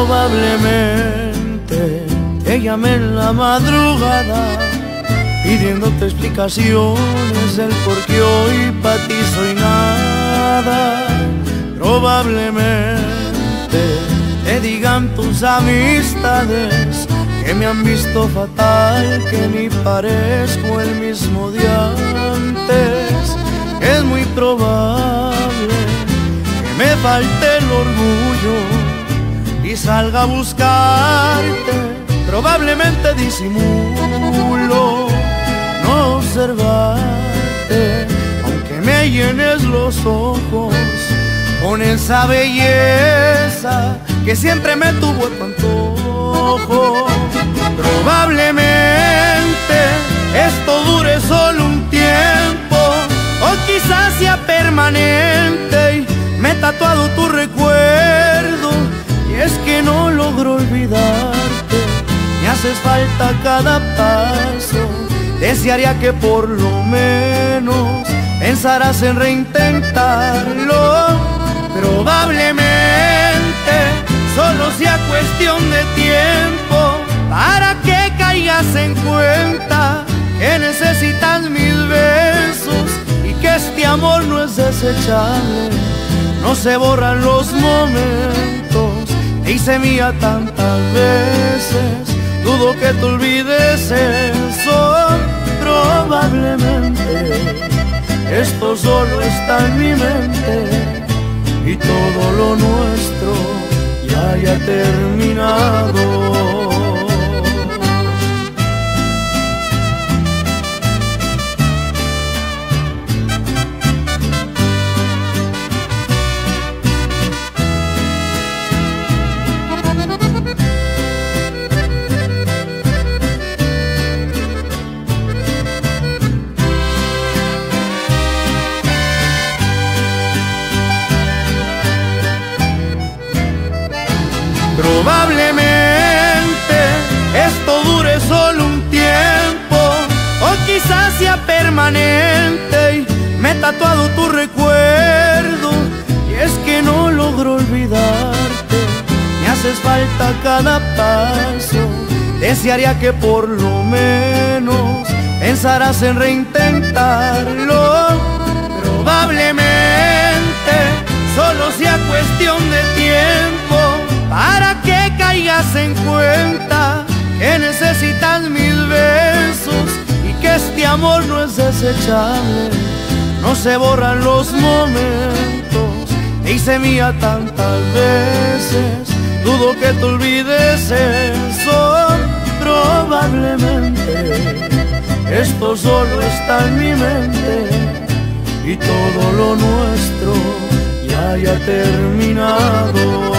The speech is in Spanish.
Probablemente te llamé en la madrugada pidiéndote explicaciones del por qué hoy pa' ti soy nada. Probablemente te digan tus amistades que me han visto fatal, que ni parezco el mismo de antes. Es muy probable que me falte el orgullo y salga a buscarte. Probablemente disimulo no observarte, aunque me llenes los ojos con esa belleza que siempre me tuvo a tu antojo. Probablemente esto dure solo un tiempo, o quizás sea permanente y me he tatuado tu recuerdo. Y es que no logro olvidarte, me haces falta cada paso. Desearía que por lo menos pensarás en reintentarlo. Probablemente solo sea cuestión de tiempo para que caigas en cuenta que necesitas mis besos y que este amor no es desechable. No se borran los momentos, te hice mía tantas veces, dudo que te olvides eso. Probablemente esto solo está en mi mente y todo lo nuestro ya haya terminado. Probablemente esto dure solo un tiempo, o quizás sea permanente y me he tatuado tu recuerdo. Y es que no logro olvidarte, me haces falta cada paso. Desearía que por lo menos pensarás en reintentarlo. Probablemente solo sea cuestión de tiempo para que caigas en cuenta que necesitas mis besos y que este amor no es desechable. No se borran los momentos, te hice mía tantas veces, dudo que te olvides eso. Probablemente esto solo está en mi mente y todo lo nuestro ya haya terminado.